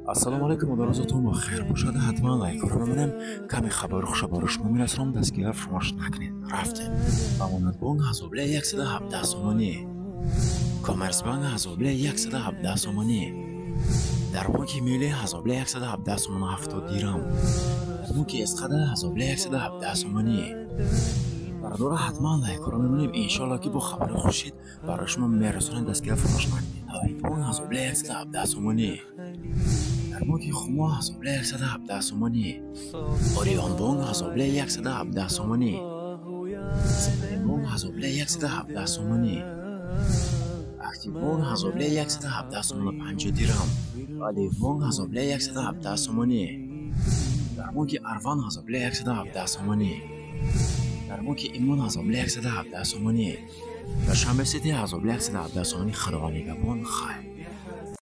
ассалому алайкум و روزتون بخیر باشه. حتما لایک رو ببینم. کمی خبر خوش برای شما میرسونم. دستگیر فراموش نکنید. رفتیم. امانت بانک حسابله 117 سومانی. کامرس بانک حسابله 117 سومانی. در بانک ملی حسابله 117 سومانی 70 دیرم. بانک اسقده حسابله 117 سومانی. برادر حتما لایک رو ببینیم. ان شاء الله که با خبر خوشید برای شما میرسونم. دستگیر فراموش نکنید. بانک حسابله 117 سومانی. بانک خما حسابله 117 سومانی. اوریون بانک حسابله 117 سومانی. بانک حسابله 117 سومانی. اکتیو بانک حسابله 117 سومانی 50 دیرم. علی بانک حسابله 117 سومانی. در بانک اروان حسابله 117 سومانی. در بانک ایمان حسابله 117 سومانی. در شنبه سیتی حسابله 117 سومانی خروانی گبان خیر.